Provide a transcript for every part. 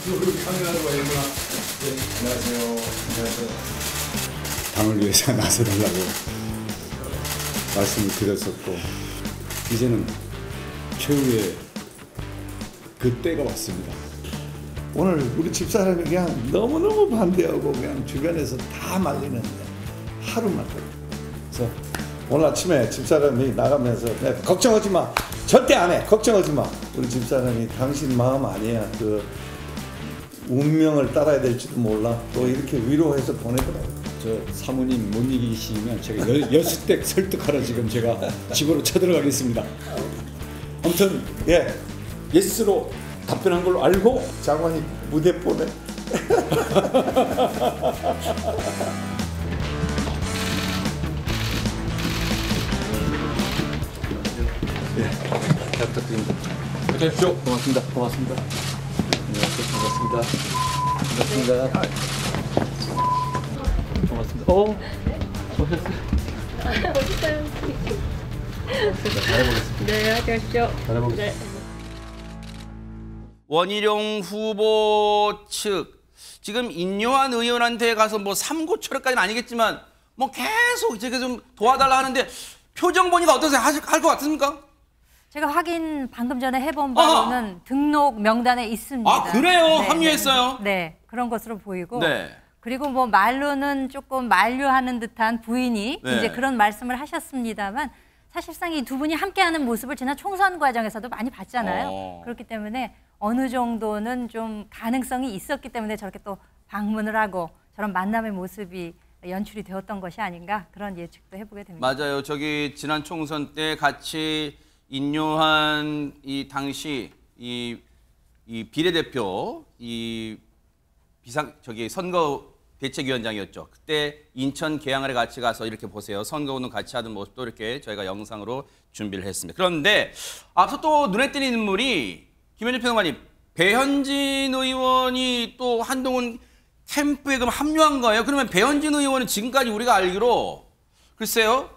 카메라로 얼마나. 네, 안녕하세요. 안녕하세요. 당을 위해서 나서달라고 말씀을 드렸었고, 이제는 최후의 그 때가 왔습니다. 오늘 우리 집사람이 그냥 너무너무 반대하고 그냥 주변에서 다 말리는데 하루만 더. 그래서 오늘 아침에 집사람이 나가면서 걱정하지 마. 절대 안 해. 걱정하지 마. 우리 집사람이 당신 마음 아니야. 그 운명을 따라야 될지도 몰라. 또 이렇게 위로해서 보내더라고요. 저 사모님 못 이기시면 제가 여수댁 설득하러 지금 제가 집으로 쳐들어가겠습니다. 아무튼 예스로 답변한 걸로 알고 장관이 무대 보내. 잘 부탁드립니다. 어서 오십시오. 고맙습니다. 고맙습니다. 안녕하세요. 반갑습니다. 반갑습니다. 고맙습니다. 오셨어요? 멋있어요. 잘해보겠습니다. 네, 하십시오. 잘해보겠습니다. 네. 원희룡 후보 측 지금 인요한 의원한테 가서 뭐 삼고초려까지는 아니겠지만 뭐 계속 이제 좀 도와달라 하는데 표정 보니까 어떠세요? 할 것 같습니까? 제가 확인 방금 전에 해본 바로는 등록 명단에 있습니다. 아, 그래요? 네, 합류했어요? 네, 그런 것으로 보이고. 네. 그리고 뭐 말로는 조금 만류하는 듯한 부인이 네. 이제 그런 말씀을 하셨습니다만 사실상 이 두 분이 함께하는 모습을 지난 총선 과정에서도 많이 봤잖아요. 그렇기 때문에 어느 정도는 좀 가능성이 있었기 때문에 저렇게 또 방문을 하고 저런 만남의 모습이 연출이 되었던 것이 아닌가 그런 예측도 해보게 됩니다. 맞아요. 저기 지난 총선 때 같이 인요한 이 당시 이 비례대표 선거 대책위원장이었죠. 그때 인천 계양을에 같이 가서 이렇게 보세요. 선거운동 같이 하던 모습도 이렇게 저희가 영상으로 준비를 했습니다. 그런데 앞서 또 눈에 띄는 인물이 김현준 평론가님, 배현진 의원이 또 한동훈 캠프에 그럼 합류한 거예요? 그러면 배현진 의원은 지금까지 우리가 알기로 글쎄요,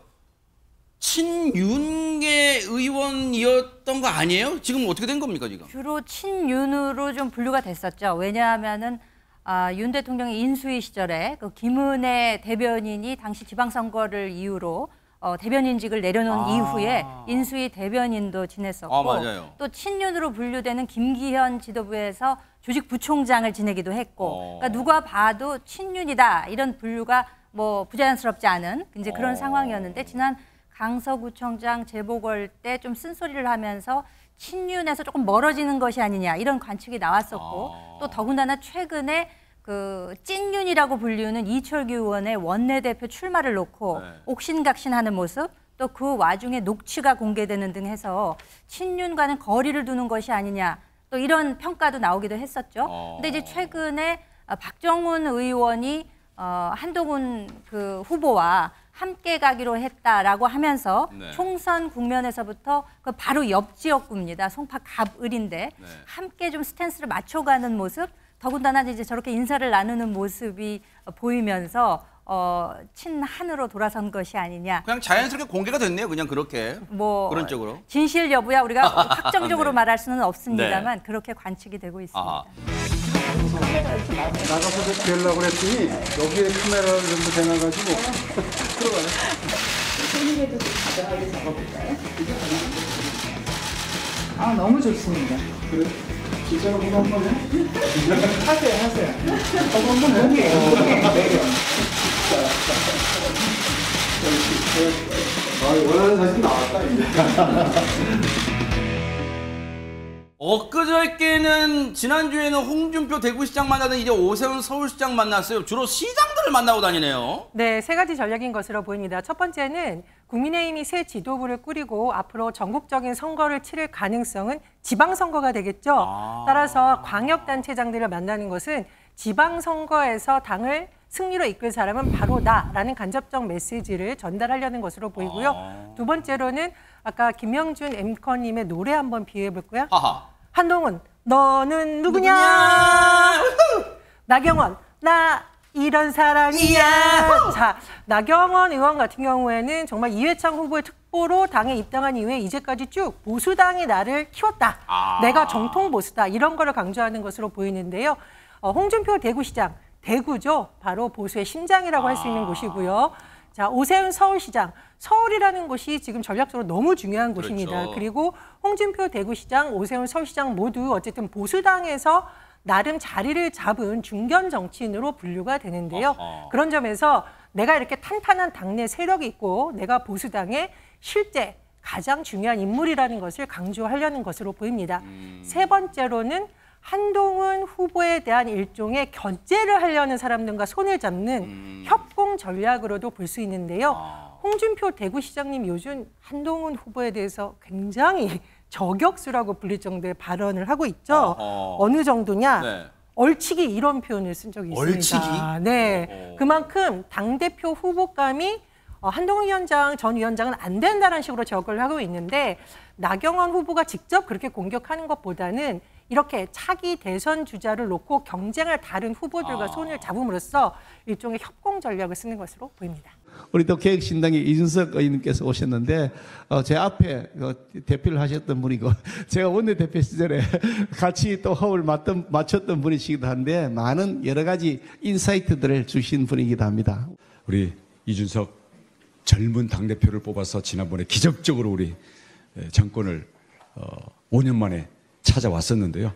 친윤계 의원이었던 거 아니에요? 지금 어떻게 된 겁니까, 지금? 주로 친윤으로 좀 분류가 됐었죠. 왜냐하면은 윤 대통령의 인수위 시절에 그 김은혜 대변인이 당시 지방선거를 이유로 대변인직을 내려놓은 이후에 인수위 대변인도 지냈었고 맞아요. 또 친윤으로 분류되는 김기현 지도부에서 조직부총장을 지내기도 했고 그러니까 누가 봐도 친윤이다 이런 분류가 뭐 부자연스럽지 않은 이제 그런 상황이었는데 지난 강서구청장 재보궐 때 좀 쓴소리를 하면서 친윤에서 조금 멀어지는 것이 아니냐 이런 관측이 나왔었고 또 더군다나 최근에 그 찐윤이라고 불리우는 이철규 의원의 원내대표 출마를 놓고 옥신각신하는 모습 또 그 와중에 녹취가 공개되는 등 해서 친윤과는 거리를 두는 것이 아니냐 또 이런 평가도 나오기도 했었죠. 근데 이제 최근에 박정훈 의원이 한동훈 그 후보와 함께 가기로 했다라고 하면서 총선 국면에서부터 그 바로 옆 지역구입니다. 송파 갑을인데 함께 좀 스탠스를 맞춰가는 모습 더군다나 이제 저렇게 인사를 나누는 모습이 보이면서 친한으로 돌아선 것이 아니냐. 그냥 자연스럽게 공개가 됐네요. 그냥 그렇게. 뭐 그런 쪽으로. 진실 여부야 우리가 확정적으로 네. 말할 수는 없습니다만 그렇게 관측이 되고 있습니다. 나가서 뵈려고 그랬더니 여기에 카메라를 전부 대놔가지고 들어가네. 손님에도 가져가게 잡아볼까요? 아 너무 좋습니다. 그래? 진짜로 그거 한번 해? 하세요. 한번 해. 원하는 사진 나왔다 이제. 엊그저께는 지난주에는 홍준표 대구시장 만나던 이제 오세훈 서울시장 만났어요. 주로 시장들을 만나고 다니네요. 네, 세 가지 전략인 것으로 보입니다. 첫 번째는 국민의힘이 새 지도부를 꾸리고 앞으로 전국적인 선거를 치를 가능성은 지방선거가 되겠죠. 따라서 광역단체장들을 만나는 것은 지방선거에서 당을 승리로 이끌 사람은 바로 나라는 간접적 메시지를 전달하려는 것으로 보이고요. 두 번째로는 아까 김영준 앵커님의 노래 한번 비유해볼까요? 한동훈, 너는 누구냐? 나경원, 나 이런 사람이야. 자, 나경원 의원 같은 경우에는 정말 이회창 후보의 후보로 당에 입당한 이후에 이제까지 쭉 보수당이 나를 키웠다. 내가 정통 보수다. 이런 거를 강조하는 것으로 보이는데요. 홍준표 대구시장, 대구죠. 바로 보수의 심장이라고 할 수 있는 곳이고요. 자, 오세훈 서울시장. 서울이라는 곳이 지금 전략적으로 너무 중요한 곳입니다. 그렇죠. 그리고 홍준표 대구시장, 오세훈 서울시장 모두 어쨌든 보수당에서 나름 자리를 잡은 중견 정치인으로 분류가 되는데요. 그런 점에서 내가 이렇게 탄탄한 당내 세력이 있고 내가 보수당의 실제 가장 중요한 인물이라는 것을 강조하려는 것으로 보입니다. 세 번째로는 한동훈 후보에 대한 일종의 견제를 하려는 사람들과 손을 잡는 협공 전략으로도 볼 수 있는데요. 홍준표 대구시장님 요즘 한동훈 후보에 대해서 굉장히 저격수라고 불릴 정도의 발언을 하고 있죠. 어느 정도냐? 네. 얼치기 이런 표현을 쓴 적이 있습니다. 얼치기? 네, 그만큼 당대표 후보감이 한동훈 위원장 전 위원장은 안 된다는 식으로 저격을 하고 있는데 나경원 후보가 직접 그렇게 공격하는 것보다는 이렇게 차기 대선 주자를 놓고 경쟁할 다른 후보들과 손을 잡음으로써 일종의 협공 전략을 쓰는 것으로 보입니다. 우리 또 개혁신당의 이준석 의원님께서 오셨는데 제 앞에 대표를 하셨던 분이고 제가 원내대표 시절에 같이 또 호흡을 맞췄던 분이시기도 한데 많은 여러 가지 인사이트들을 주신 분이기도 합니다. 우리 이준석 젊은 당대표를 뽑아서 지난번에 기적적으로 우리 정권을 5년 만에 찾아왔었는데요.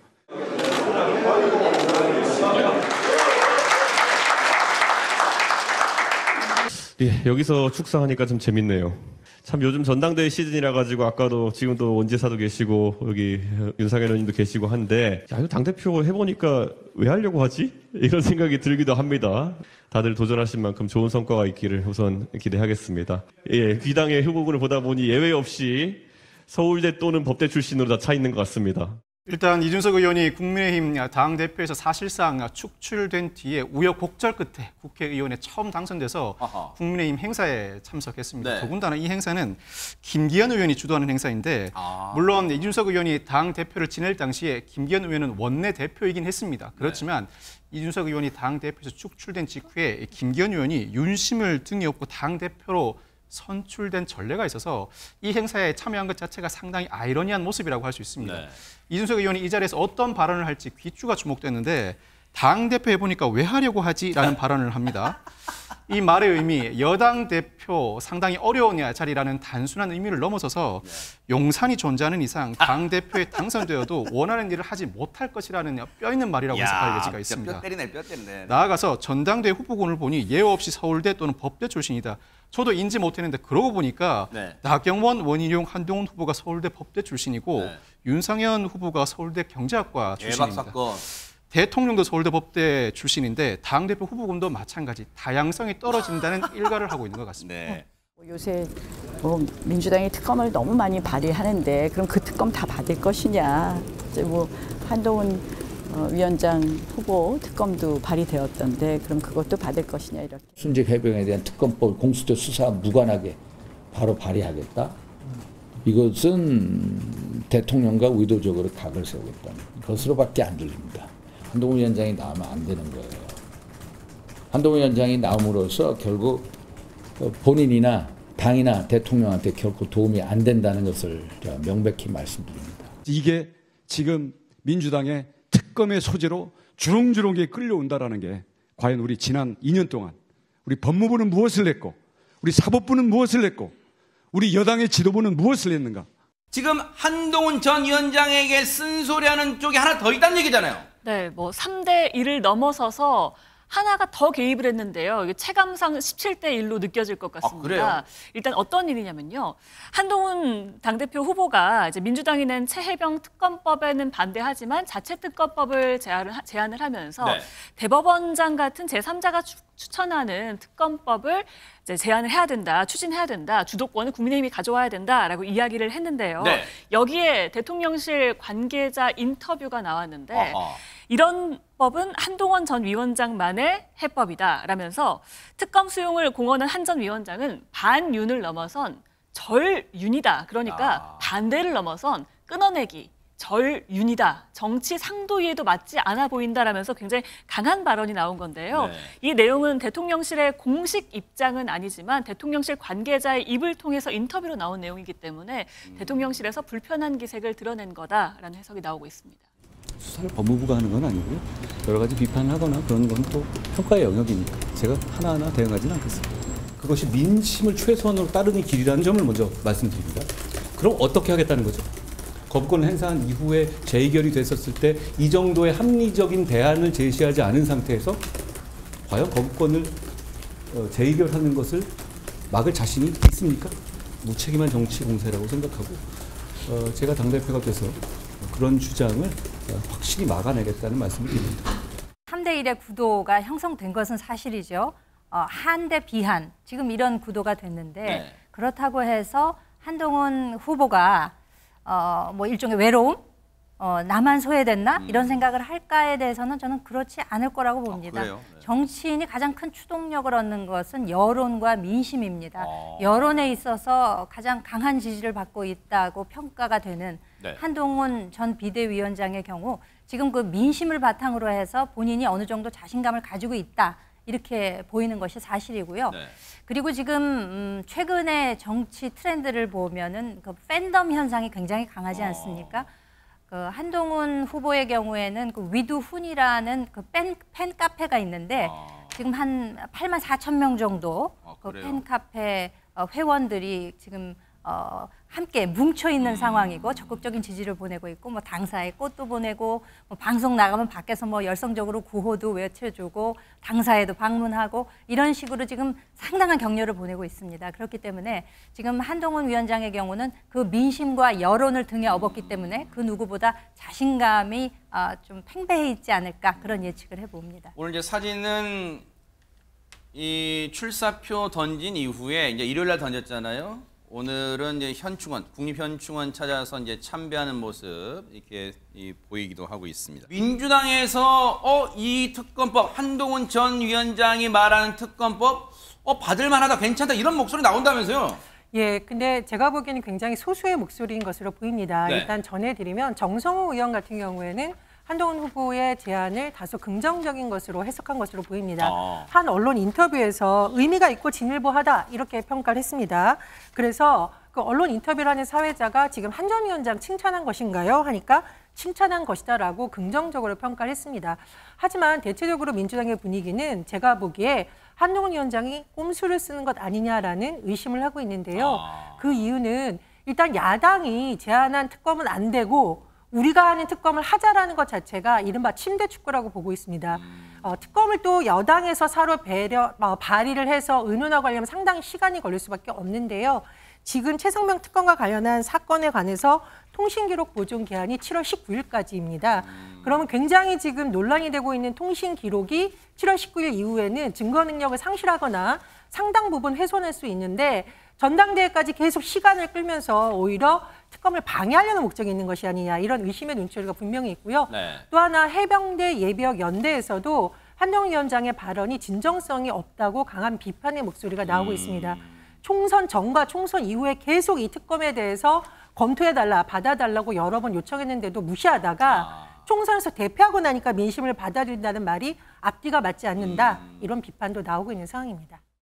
예, 여기서 축사하니까 좀 재밌네요. 참 요즘 전당대회 시즌이라 가지고 아까도 지금도 원지사도 계시고 여기 윤상현 의원님도 계시고 한데 야, 이거 당대표 해보니까 왜 하려고 하지? 이런 생각이 들기도 합니다. 다들 도전하신 만큼 좋은 성과가 있기를 우선 기대하겠습니다. 예, 귀당의 후보군을 보다 보니 예외 없이 서울대 또는 법대 출신으로 다 차 있는 것 같습니다. 일단 이준석 의원이 국민의힘 당대표에서 사실상 축출된 뒤에 우여곡절 끝에 국회의원에 처음 당선돼서 국민의힘 행사에 참석했습니다. 네. 더군다나 이 행사는 김기현 의원이 주도하는 행사인데 물론 이준석 의원이 당대표를 지낼 당시에 김기현 의원은 원내대표이긴 했습니다. 그렇지만 이준석 의원이 당대표에서 축출된 직후에 김기현 의원이 윤심을 등에 업고 당대표로 선출된 전례가 있어서 이 행사에 참여한 것 자체가 상당히 아이러니한 모습이라고 할 수 있습니다. 네. 이준석 의원이 이 자리에서 어떤 발언을 할지 귀추가 주목됐는데 당대표 해보니까 왜 하려고 하지라는 발언을 합니다. 이 말의 의미, 여당 대표 상당히 어려운 자리라는 단순한 의미를 넘어서서 용산이 존재하는 이상 당대표에 당선되어도 원하는 일을 하지 못할 것이라는 뼈있는 말이라고 해석할 여지가 있습니다. 뼈 때리네. 나아가서 전당대회 후보군을 보니 예외 없이 서울대 또는 법대 출신이다. 저도 인지 못했는데 그러고 보니까 나경원, 원희룡, 한동훈 후보가 서울대 법대 출신이고 윤상현 후보가 서울대 경제학과 출신입니다. 사건. 대통령도 서울대 법대 출신인데 당대표 후보군도 마찬가지 다양성이 떨어진다는 일가를 하고 있는 것 같습니다. 네. 요새 민주당이 특검을 너무 많이 발의하는데 그럼 그 특검 다 받을 것이냐. 이제 한동훈 위원장 후보 특검도 발의되었던데 그럼 그것도 받을 것이냐 이렇게. 순직 해병에 대한 특검법 공수처 수사 무관하게 바로 발의하겠다. 이것은 대통령과 의도적으로 각을 세우겠다는 것으로밖에 안 들립니다. 한동훈 위원장이 나오면 안 되는 거예요. 한동훈 위원장이 나옴으로써 결국 본인이나 당이나 대통령한테 결코 도움이 안 된다는 것을 명백히 말씀드립니다. 이게 지금 민주당의 특검의 소재로 주렁주렁하게 끌려온다라는 게 과연 우리 지난 2년 동안 우리 법무부는 무엇을 했고 우리 사법부는 무엇을 했고 우리 여당의 지도부는 무엇을 했는가? 지금 한동훈 전 위원장에게 쓴소리하는 쪽이 하나 더 있다는 얘기잖아요. 네, 3대 1을 넘어서서 하나가 더 개입을 했는데요. 이게 체감상 17대 1로 느껴질 것 같습니다. 그래요? 일단 어떤 일이냐면요. 한동훈 당대표 후보가 이제 민주당이 낸 최혜병 특검법에는 반대하지만 자체 특검법을 제안을 하면서 대법원장 같은 제3자가 추천하는 특검법을 이제 제안을 해야 된다, 추진해야 된다, 주도권을 국민의힘이 가져와야 된다라고 이야기를 했는데요. 여기에 대통령실 관계자 인터뷰가 나왔는데 이런 법은 한동훈 전 위원장만의 해법이다라면서 특검 수용을 공언한 한 전 위원장은 반윤을 넘어선 절윤이다. 그러니까 반대를 넘어선 끊어내기, 절윤이다. 정치 상도위에도 맞지 않아 보인다라면서 굉장히 강한 발언이 나온 건데요. 네. 이 내용은 대통령실의 공식 입장은 아니지만 대통령실 관계자의 입을 통해서 인터뷰로 나온 내용이기 때문에 대통령실에서 불편한 기색을 드러낸 거다라는 해석이 나오고 있습니다. 수사를 법무부가 하는 건 아니고요. 여러 가지 비판을 하거나 그런 건 또 평가의 영역이니까 제가 하나하나 대응하지는 않겠습니다. 그것이 민심을 최소한으로 따르는 길이라는 점을 먼저 말씀드립니다. 그럼 어떻게 하겠다는 거죠? 거부권을 행사한 이후에 재의결이 됐었을 때 이 정도의 합리적인 대안을 제시하지 않은 상태에서 과연 거부권을 재의결하는 것을 막을 자신이 있습니까? 무책임한 정치 공세라고 생각하고 제가 당대표가 돼서 그런 주장을 확실히 막아내겠다는 말씀을 드립니다. 3대1의 구도가 형성된 것은 사실이죠. 한 대 비한, 지금 이런 구도가 됐는데 네. 그렇다고 해서 한동훈 후보가 뭐 일종의 외로움? 나만 소외됐나? 이런 생각을 할까에 대해서는 저는 그렇지 않을 거라고 봅니다. 그래요? 네. 정치인이 가장 큰 추동력을 얻는 것은 여론과 민심입니다. 여론에 있어서 가장 강한 지지를 받고 있다고 평가가 되는 네. 한동훈 전 비대위원장의 경우 지금 그 민심을 바탕으로 해서 본인이 어느 정도 자신감을 가지고 있다. 이렇게 보이는 것이 사실이고요. 네. 그리고 지금 최근의 정치 트렌드를 보면은 그 팬덤 현상이 굉장히 강하지 않습니까? 그 한동훈 후보의 경우에는 그 위두훈이라는 그 팬 카페가 있는데 지금 한 8만 4천 명 정도 그 팬 카페 회원들이 지금 함께 뭉쳐 있는 상황이고 적극적인 지지를 보내고 있고 뭐 당사에 꽃도 보내고 뭐 방송 나가면 밖에서 뭐 열성적으로 구호도 외쳐주고 당사에도 방문하고 이런 식으로 지금 상당한 격려를 보내고 있습니다. 그렇기 때문에 지금 한동훈 위원장의 경우는 그 민심과 여론을 등에 업었기 때문에 그 누구보다 자신감이 좀 팽배해 있지 않을까 그런 예측을 해봅니다. 오늘 이제 사진은 이 출사표 던진 이후에 이제 일요일 날 던졌잖아요. 오늘은 이제 현충원, 국립현충원 찾아서 이제 참배하는 모습 이렇게 보이기도 하고 있습니다. 민주당에서 이 특검법, 한동훈 전 위원장이 말하는 특검법 받을 만하다, 괜찮다 이런 목소리 나온다면서요? 예, 근데 제가 보기에는 굉장히 소수의 목소리인 것으로 보입니다. 네. 일단 전해드리면 정성호 의원 같은 경우에는 한동훈 후보의 제안을 다소 긍정적인 것으로 해석한 것으로 보입니다. 한 언론 인터뷰에서 의미가 있고 진일보하다 이렇게 평가를 했습니다. 그래서 그 언론 인터뷰를 하는 사회자가 지금 한 전 위원장 칭찬한 것인가요? 하니까 칭찬한 것이다라고 긍정적으로 평가를 했습니다. 하지만 대체적으로 민주당의 분위기는 제가 보기에 한동훈 위원장이 꼼수를 쓰는 것 아니냐라는 의심을 하고 있는데요. 그 이유는 일단 야당이 제안한 특검은 안 되고 우리가 하는 특검을 하자라는 것 자체가 이른바 침대 축구라고 보고 있습니다. 특검을 또 여당에서 서로 발의를 해서 의논하고 하려면 상당히 시간이 걸릴 수밖에 없는데요. 지금 최성명 특검과 관련한 사건에 관해서 통신기록 보존 기한이 7월 19일까지입니다. 그러면 굉장히 지금 논란이 되고 있는 통신기록이 7월 19일 이후에는 증거 능력을 상실하거나 상당 부분 훼손할 수 있는데 전당대회까지 계속 시간을 끌면서 오히려 특검을 방해하려는 목적이 있는 것이 아니냐 이런 의심의 눈초리가 분명히 있고요. 네. 또 하나 해병대 예비역 연대에서도 한동훈 위원장의 발언이 진정성이 없다고 강한 비판의 목소리가 나오고 있습니다. 총선 전과 총선 이후에 계속 이 특검에 대해서 검토해달라, 받아달라고 여러 번 요청했는데도 무시하다가 총선에서 대표하고 나니까 민심을 받아들인다는 말이 앞뒤가 맞지 않는다. 이런 비판도 나오고 있는 상황입니다.